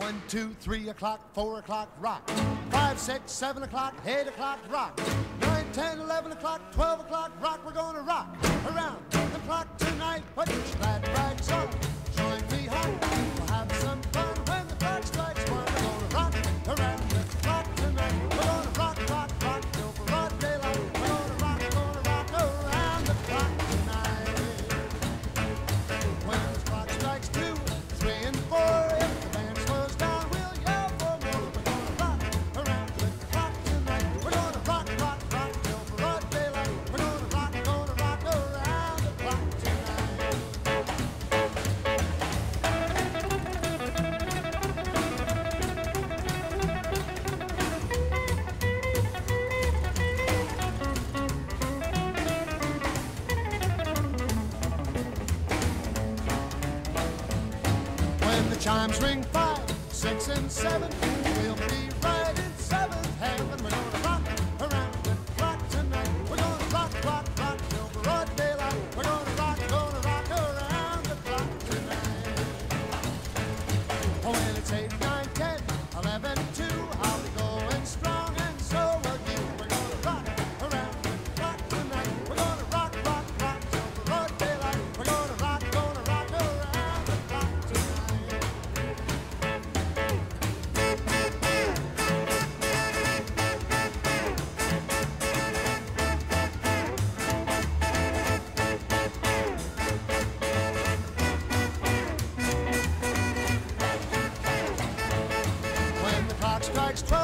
1, 2, 3 o'clock, 4 o'clock, rock. 5, 6, 7 o'clock, 8 o'clock, rock. 9, 10, 11 o'clock, 12 o'clock, rock. We're gonna rock around the clock tonight. Put your glad rags on, join me home. We'll have some fun when the clock strikes 1. We're gonna rock around the clock tonight. We're gonna rock, rock, rock till broad daylight. We're gonna rock around the clock tonight. When the clock strikes 2, 3, and 4, if the band slows down, we'll yell for more. We're gonna rock around the clock tonight. We're gonna rock, rock, rock till broad daylight. We're gonna rock around the clock tonight. When the chimes ring 5, 6, and 7, we'll be right in 7th heaven. We're gonna rock around the clock tonight. We're gonna rock, rock, rock till broad daylight. We're gonna rock around the clock tonight. Oh, when it's 8, 9, 10, 11, 2, I'll be going strong, and so will you. We're gonna rock around the clock tonight. We're gonna rock, rock, rock till broad daylight. We're gonna rock around the clock tonight. When the clock strikes 12,